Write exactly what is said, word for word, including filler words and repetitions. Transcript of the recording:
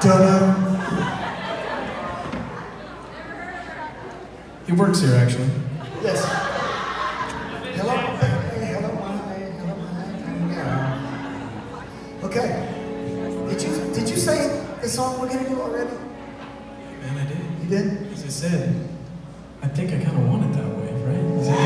Don't know. He works here, actually. Yes. Hello, hey, hello, my, hello, my, yeah. Okay. Did you did you say the song we're gonna do already? Man, I did. You did? As I said, I think I kind of want it that way, right? Is that